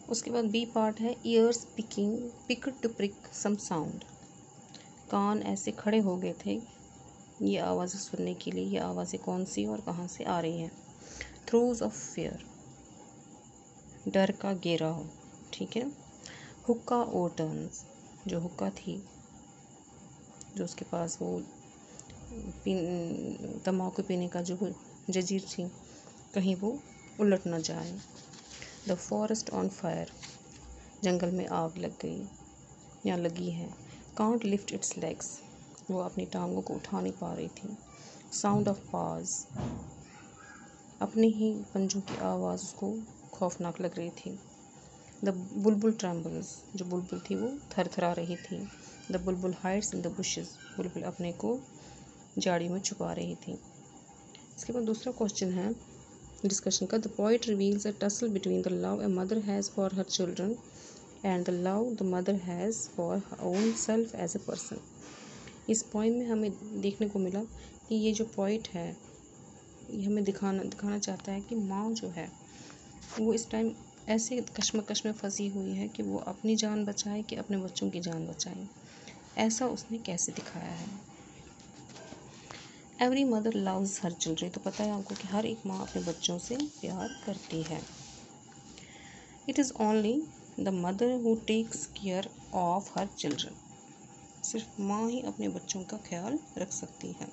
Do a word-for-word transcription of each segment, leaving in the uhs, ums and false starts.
उसके बाद B part है ears picking pick to prick some sound. कान ऐसे खड़े हो गए थे ये आवाज़ें सुनने के लिए, ये आवाज़ें कौन सी और कहाँ से आ रही हैं। थ्रोज ऑफ फेयर, डर का घेराव, ठीक है। हुक्का और टर्न्स, जो हुक्का थी, जो उसके पास वो पीन तम्बाकू पीने का जो जंजीर थी, कहीं वो उलट ना जाए। द फॉरेस्ट ऑन फायर, जंगल में आग लग गई या लगी है। कांट लिफ्ट इट्स लेग्स, वो अपनी टांगों को उठा नहीं पा रही थी। साउंड ऑफ पाज, अपने ही पंजों की आवाज़ उसको खौफनाक लग रही थी। द बुलबुल ट्रम्बल्स, जो बुलबुल थी वो थरथरा रही थी। The Bulbul hides in the bushes, बुलबुल अपने को झाड़ी में छुपा रही थी। इसके बाद दूसरा क्वेश्चन है डिस्कशन का। The poet reveals a tussle between the love a mother has for her children and the love the mother has for her own self as a person. इस पोइम में हमें देखने को मिला कि ये जो पोइट है ये हमें दिखाना दिखाना चाहता है कि माँ जो है वो इस टाइम ऐसे कश्मकश में फंसी हुई है कि वो अपनी जान बचाए कि अपने बच्चों की जान बचाए। ऐसा उसने कैसे दिखाया है। Every mother loves her children, तो पता है आपको कि हर एक माँ अपने बच्चों से प्यार करती है। It is only the mother who takes care of her children, सिर्फ माँ ही अपने बच्चों का ख्याल रख सकती है।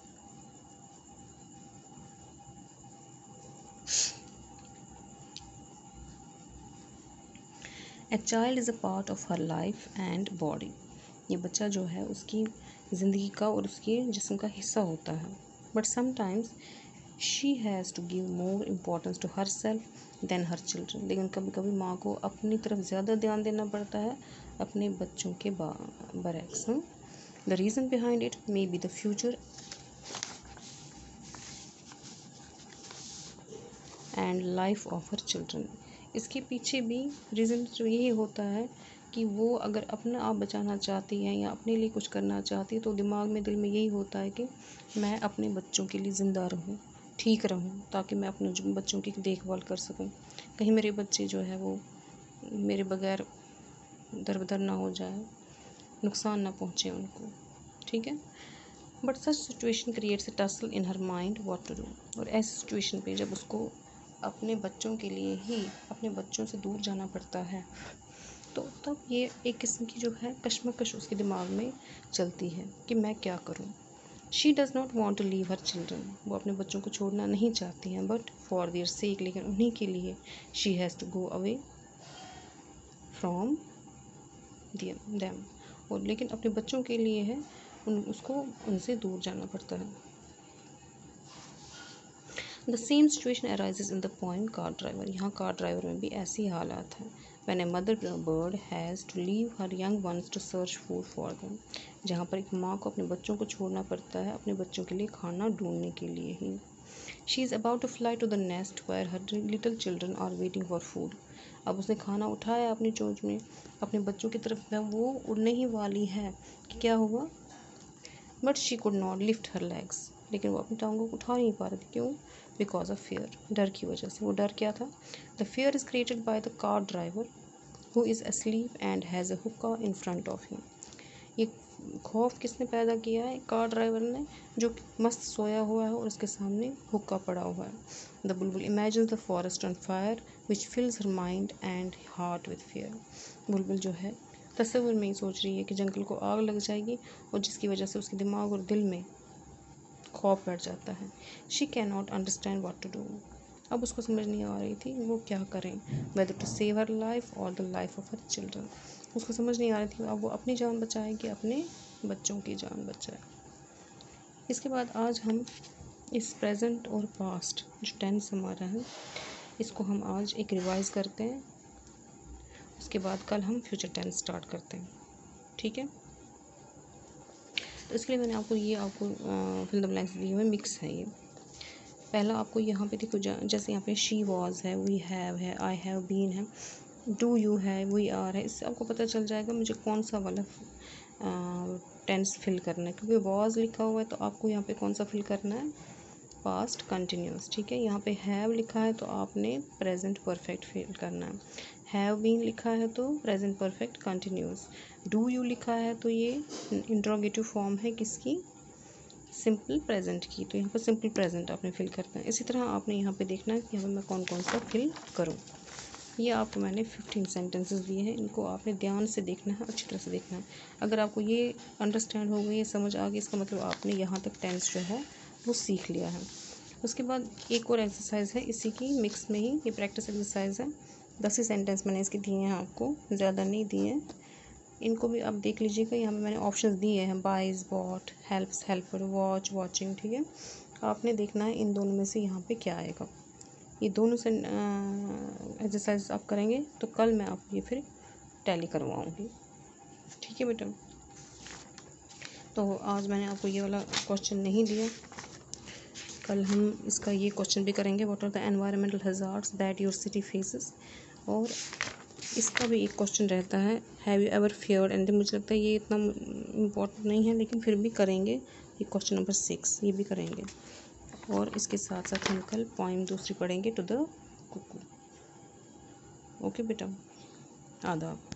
A child is a part of her life and body, ये बच्चा जो है उसकी ज़िंदगी का और उसके जिस्म का हिस्सा होता है। But sometimes she has to give more importance to herself than her children, लेकिन कभी कभी माँ को अपनी तरफ ज़्यादा ध्यान देना पड़ता है अपने बच्चों के बरक्स। The reason behind it may be the future and life of her children, इसके पीछे भी रीज़न जो यही होता है कि वो अगर अपना आप बचाना चाहती है या अपने लिए कुछ करना चाहती है तो दिमाग में दिल में यही होता है कि मैं अपने बच्चों के लिए ज़िंदा रहूं, ठीक रहूं, ताकि मैं अपने बच्चों की देखभाल कर सकूं। कहीं मेरे बच्चे जो है वो मेरे बगैर दर-बदर ना हो जाए, नुकसान ना पहुँचे उनको, ठीक है। But such situation creates a tussle in her mind what to do, और ऐसी सिचुएशन पे जब उसको अपने बच्चों के लिए ही अपने बच्चों से दूर जाना पड़ता है तो तब ये एक किस्म की जो है कश्मकश उसके दिमाग में चलती है कि मैं क्या करूं। She does not want to leave her children, वो अपने बच्चों को छोड़ना नहीं चाहती हैं, बट फॉर देयर सेक, लेकिन उन्हीं के लिए she has to go away from them, और लेकिन अपने बच्चों के लिए है उन उसको उनसे दूर जाना पड़ता है। The same situation arises in the poem car driver, यहाँ कार ड्राइवर में भी ऐसी हालात है। When a mother bird has to leave her young ones to search food for them, जहाँ पर एक माँ को अपने बच्चों को छोड़ना पड़ता है अपने बच्चों के लिए खाना ढूंढने के लिए ही। She is about to fly to the nest where her little children are waiting for food, अब उसने खाना उठाया अपनी चोंच में, अपने बच्चों की तरफ वो उड़ने ही वाली है कि क्या हुआ, but she could not lift her legs, लेकिन वो अपनी टांगों को उठा नहीं पा रही थी। क्यों? बिकॉज ऑफ फियर, डर की वजह से। वो डर क्या था? The fear is created by the car driver who is asleep and has a hookah in front of him, ये खौफ किसने पैदा किया है? कार ड्राइवर ने, जो मस्त सोया हुआ है और उसके सामने हुक्का पड़ा हुआ है। The bulbul imagine the forest on fire which fills her mind and heart with fear, बुलबुल जो है तस्वीर में ही सोच रही है कि जंगल को आग लग जाएगी और जिसकी वजह से उसके दिमाग और दिल में खौफ बैठ जाता है। She can not understand what to do, अब उसको समझ नहीं आ रही थी वो क्या करें, whether to save her life और the life of her children, उसको समझ नहीं आ रही थी अब वो अपनी जान बचाए कि अपने बच्चों की जान बचाए। इसके बाद आज हम इस प्रेजेंट और पास्ट जो टेंस हमारा है इसको हम आज एक रिवाइज करते हैं, उसके बाद कल हम फ्यूचर टेंस स्टार्ट करते हैं, ठीक है। तो इसके लिए मैंने आपको ये आपको फिल द ब्लैंक्स दिए हुए मिक्स है। ये पहला आपको यहाँ पे देखो, जैसे यहाँ पे शी वॉज है, वी हैव है, आई हैव बीन है, डू यू है, वी आर है, इससे आपको पता चल जाएगा मुझे कौन सा वाला टेंस फिल करना है, क्योंकि वॉज लिखा हुआ है तो आपको यहाँ पे कौन सा फिल करना है? पास्ट कंटिन्यूस, ठीक है। यहाँ पे हैव लिखा है तो आपने प्रेजेंट परफेक्ट फिल करना है। हैव बीन लिखा है तो present perfect continuous, do you लिखा है तो ये इंट्रोगेटिव फॉर्म है किसकी, सिंपल प्रेजेंट की, तो यहाँ पर सिंपल प्रेजेंट आपने फिल करना है। इसी तरह आपने यहाँ पे देखना है कि यहाँ पर मैं कौन कौन सा फिल करूँ। ये आपको मैंने फिफ्टीन सेंटेंसेस दिए हैं, इनको आपने ध्यान से देखना है, अच्छी तरह से देखना है। अगर आपको ये अंडरस्टैंड हो गई, ये समझ आ गई, इसका मतलब आपने यहाँ तक टेंस जो है वो सीख लिया है। उसके बाद एक और एक्सरसाइज है इसी की मिक्स में ही, ये प्रैक्टिस एक्सरसाइज है। दस ही सेंटेंस मैंने इसके दिए हैं आपको, ज़्यादा नहीं दिए हैं। इनको भी आप देख लीजिएगा, यहाँ पे मैंने ऑप्शंस दिए हैं, buys, bought, helps, helper, watch, watching, ठीक है। आपने देखना है इन दोनों में से यहाँ पे क्या आएगा। ये दोनों से एक्सरसाइज आप करेंगे तो कल मैं आपको ये फिर टैली करवाऊँगी, ठीक है बेटा। तो आज मैंने आपको ये वाला क्वेश्चन नहीं दिया, कल हम इसका ये क्वेश्चन भी करेंगे, what are the environmental hazards that your city faces. और इसका भी एक क्वेश्चन रहता है, have you ever feared, and मुझे लगता है ये इतना इम्पोर्टेंट नहीं है, लेकिन फिर भी करेंगे। ये क्वेश्चन नंबर सिक्स, ये भी करेंगे। और इसके साथ साथ हम कल पोइम दूसरी पढ़ेंगे, टू द कुकू। ओके बेटा, आदाब।